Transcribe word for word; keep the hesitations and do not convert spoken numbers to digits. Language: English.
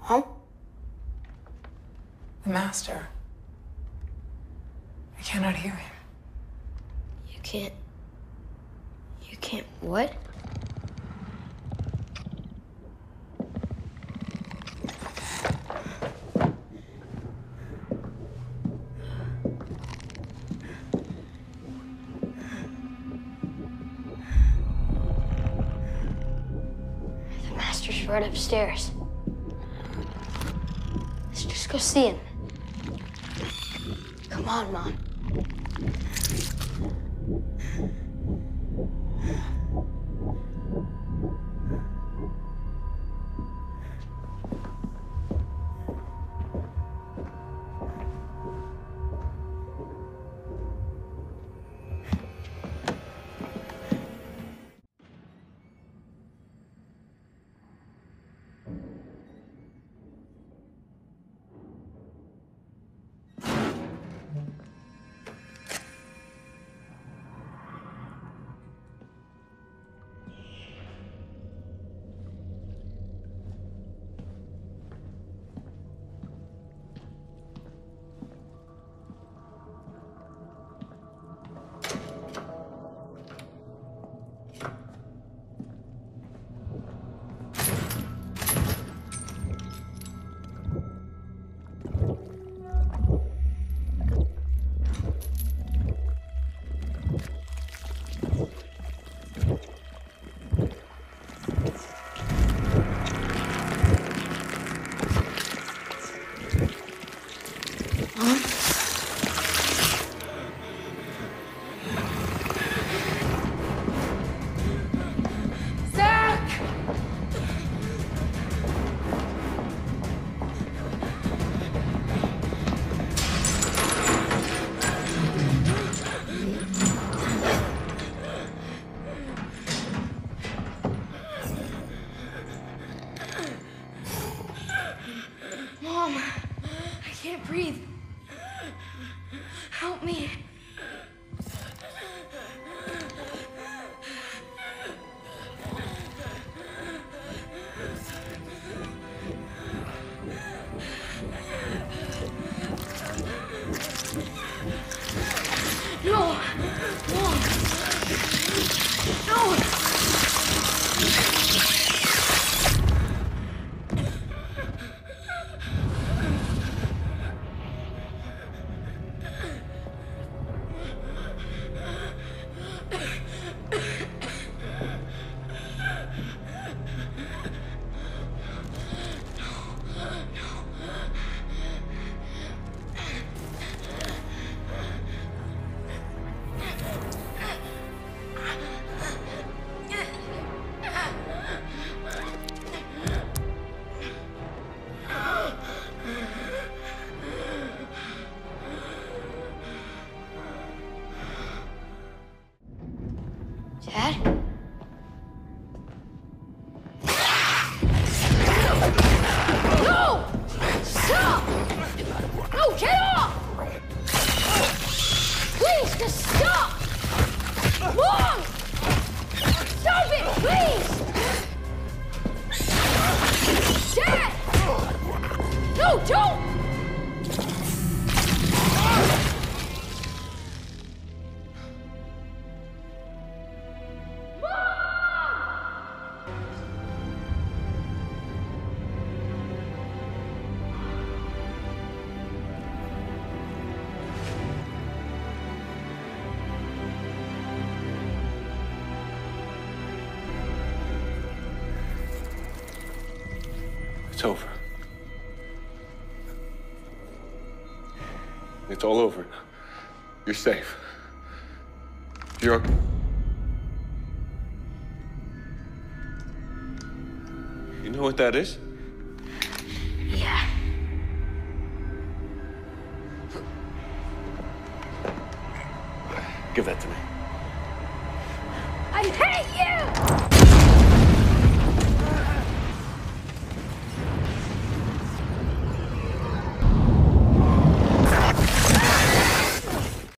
Mom? The master. I cannot hear him. You can't... You can't what? The master's right upstairs. Let's just go see him. Come on, Mom. Zack! Mom, I can't breathe. Help me. No! Mom! No! Dad? No! Stop! No, get off! Please, just stop! Mom! Stop it, please! Dad! No, don't! It's over. It's all over. You're safe. You're... You know what that is? Yeah. Give that to me. I hate you!